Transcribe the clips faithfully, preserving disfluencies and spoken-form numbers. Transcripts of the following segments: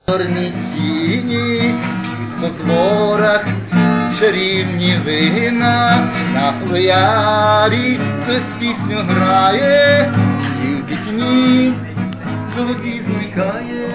Чорні тіні, по зворах чарівні вина, на плеярі хтось пісню грає, і в пітьмі золоті зникає.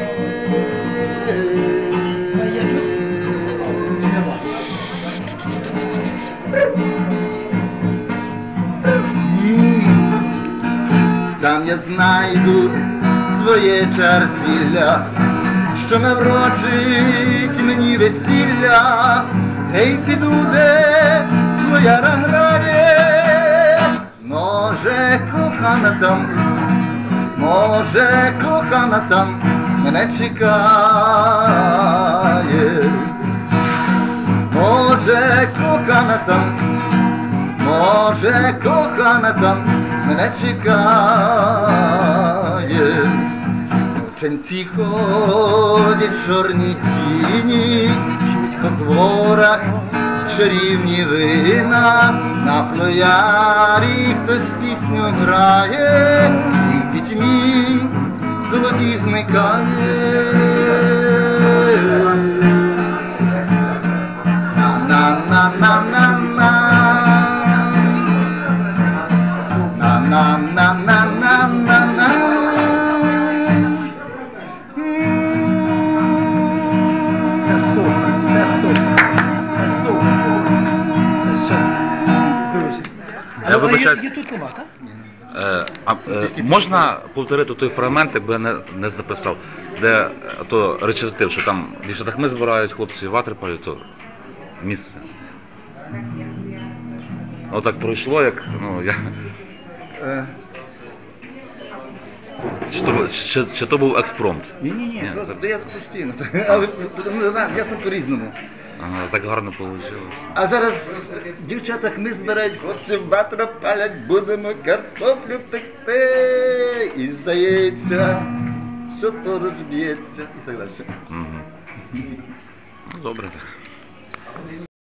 Там я знайду своє чар-зілля, що наврочить мені весілля. Гей, піду, де твоя грає. Може, кохана там, може, кохана там мене чекає. Може, кохана там, може, кохана там мене чекає. В ченці ходять чорні тіні, по зворах чарівні вина, на плеярі хтось пісню грає, і в пітьмі золоті зникає. На-на-на-на-на-на, на-на-на-на-на-на. Це супер, це супер, це супер, це щось дуже. Я вибачаюсь. Є тут нема, так? Е, а, е, можна повторити той фрагмент, якби я не, не записав, де е, то речитатив, що там дівчата хми збирають, хлопці ватри палять, то місце. Отак пройшло, як, ну, я... Е, Чи то, чи, чи то був експромт? Ні-ні-ні, просто то я постійно, але ну, ясно по-різному. Ага, так гарно вийшло. А зараз дівчата хми збирають, хлопці ватра палять, будемо картоплю пекти. І здається, що поруч б'ється, і так далі. Угу. Ну, добре так.